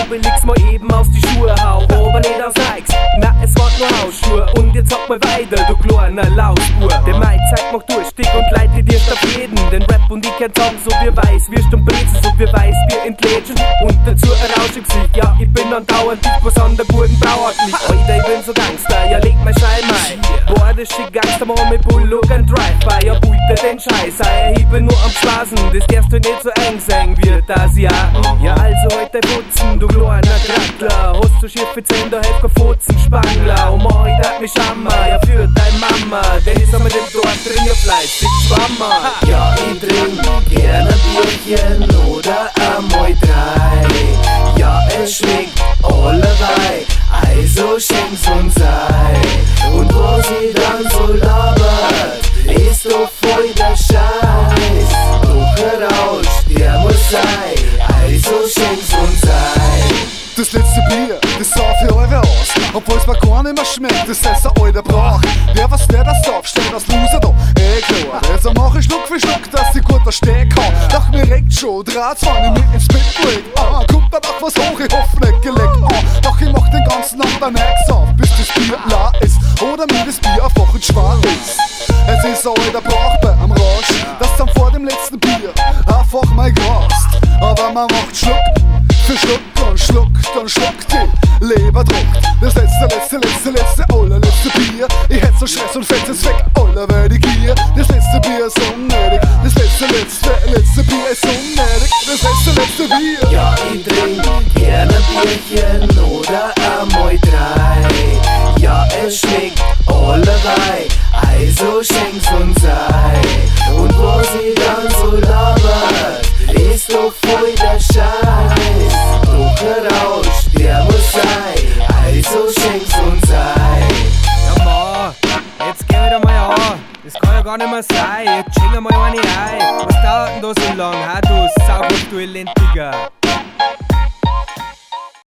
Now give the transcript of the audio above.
glaub ich leg's mal eben aus die Schuhe, hau aber nicht aus Nikes. Na, es war nur Hausschuhe und jetzt sag mal weiter, du kleiner Lausbur. Der Mai zeigt macht durstig und leitet dir auf jeden. Den Rap und ich kenn Song, so wie weiß, wirst und Brezel, so wie weiß, wir entlätschen. Und dazu ein Rausch im Gesicht, ja, ich bin andauernd dick, was an der guten Brauart liegt. Alter, ich bin so Gangster, ja, leg mein Schein mein. Boah, das schick Gangster, mach mit Bulldog und Drive-By, ja, bulte den Scheiß, ich bin nur am Spaßen, das darfst du nicht so eng sein, wird das ja. Ja, also heute putzen, du kleiner Krattler, hast du schiefe Zähne, da helft kein Fotzenspangler. Und mach ich dat mich Schammer, ja, für dein Mama, denn ich sag mit dem Dorf drin, ja, fleißig Schwammer. Ja, ich trink gerne ein Bierchen oder einmal drei. Ja, es schmeckt allerlei, also schenk's uns ein. Und was ich dann so labert, ist doch voll der Scheiß. Doch ein Rausch, der muss sein, also schenk's uns ein. Das letzte Bier, das sauf ich eure aus, obwohl's mir gar nicht mehr schmeckt, das ist ein alter Brauch. Wer was der das sauf, steht als Loser da, klar. Also mach ich Schluck für Schluck, dass ich gut da stehen kann. Doch mir regt schon, draht's, wenn ich mich ins Bett leg. Kommt da noch was hoch, ich hoffe nicht gelegt. Doch ich mach den ganzen Abend dann nichts auf, bis das Bier leer ist, oder mir das Bier einfach ein Schwarz ist. Es ist ein alter Brauch bei am Rausch, dass dann vor dem letzten Bier einfach mal grast. Aber man macht Schluck für Schluck und schluckt und schluckt die Leber druckt. Das letzte, allerletzte Bier. Ich hätt so Stress und fällt es weg, allerweitig Gier. Das letzte Bier ist unnötig. Das letzte Bier ist unnötig. Das letzte Bier. Ja, ich trink gerne ein Bierchen oder einmal drei. Ja, es schmeckt allerlei, also schenk's uns ein. Und was ich dann so labert, ist doch voll der Scheiß. Doch ein Rausch, der muss sein, also schenk's uns ein. Ja, Ma, jetzt geh wieder mal an, das kann ja gar nicht mehr sein. Jetzt schenk mal eine ein. Was dauert denn da so lang, ha, du Saugriff, du Elentiger?